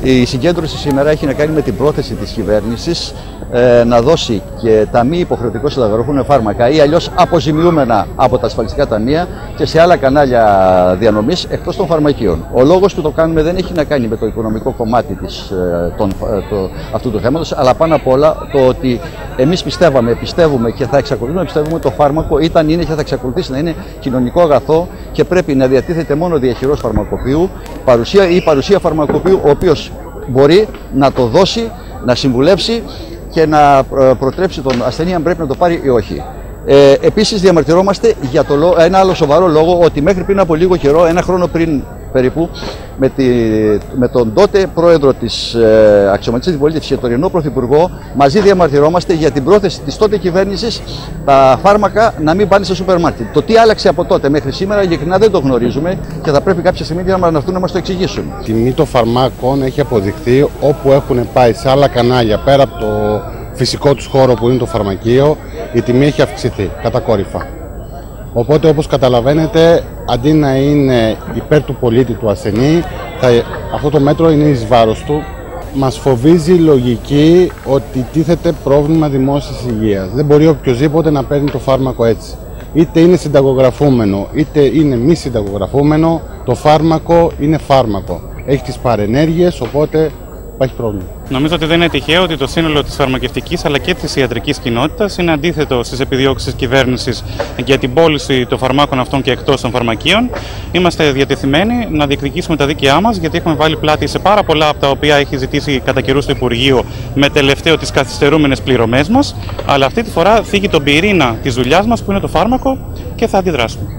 Η συγκέντρωση σήμερα έχει να κάνει με την πρόθεση της κυβέρνησης να δώσει και τα μη υποχρεωτικώς συνταγογραφούμενα φάρμακα ή αλλιώς αποζημιούμενα από τα ασφαλιστικά ταμεία και σε άλλα κανάλια διανομής εκτός των φαρμακείων. Ο λόγος που το κάνουμε δεν έχει να κάνει με το οικονομικό κομμάτι αυτού του θέματος, αλλά πάνω απ' όλα το ότι εμείς πιστεύουμε και θα εξακολουθούμε να πιστεύουμε ότι το φάρμακο ήταν, είναι και θα εξακολουθήσει να είναι κοινωνικό αγαθό και πρέπει να διατίθεται μόνο διαχειρός φαρμακοποιού ή παρουσία φαρμακοποιού, ο οποίος μπορεί να το δώσει, να συμβουλεύσει και να προτρέψει τον ασθενή αν πρέπει να το πάρει ή όχι. Επίσης διαμαρτυρόμαστε για ένα άλλο σοβαρό λόγο, ότι μέχρι πριν από λίγο καιρό, ένα χρόνο πριν περίπου, με τον τότε πρόεδρο της αξιωματικής αντιπολίτευσης και τωρινό πρωθυπουργό, μαζί διαμαρτυρόμαστε για την πρόθεση της τότε κυβέρνησης τα φάρμακα να μην πάνε σε σούπερ μάρκετ. Το τι άλλαξε από τότε μέχρι σήμερα ειλικρινά δεν το γνωρίζουμε και θα πρέπει κάποια στιγμή να έρθουν να μας το εξηγήσουν. Η τιμή των φαρμάκων έχει αποδειχθεί όπου έχουν πάει σε άλλα κανάλια πέρα από το φυσικό τους χώρο που είναι το φαρμακείο, η τιμή έχει αυξηθεί κατακόρυφα. Οπότε, όπως καταλαβαίνετε, αντί να είναι υπέρ του πολίτη, του ασθενή, αυτό το μέτρο είναι εις βάρος του. Μας φοβίζει η λογική ότι τίθεται πρόβλημα δημόσιας υγείας. Δεν μπορεί οποιοσδήποτε να παίρνει το φάρμακο έτσι. Είτε είναι συνταγογραφούμενο, είτε είναι μη συνταγογραφούμενο, το φάρμακο είναι φάρμακο. Έχει τις παρενέργειες, οπότε υπάρχει πρόβλημα. Νομίζω ότι δεν είναι τυχαίο ότι το σύνολο της φαρμακευτικής αλλά και της ιατρικής κοινότητας είναι αντίθετο στις επιδιώξεις της κυβέρνησης για την πώληση των φαρμάκων αυτών και εκτός των φαρμακείων. Είμαστε διατεθειμένοι να διεκδικήσουμε τα δίκαιά μας, γιατί έχουμε βάλει πλάτη σε πάρα πολλά από τα οποία έχει ζητήσει κατά καιρούς το Υπουργείο, με τελευταίο τις καθυστερούμενες πληρωμές μας. Αλλά αυτή τη φορά θίγει τον πυρήνα της δουλειάς μας, που είναι το φάρμακο, και θα αντιδράσουμε.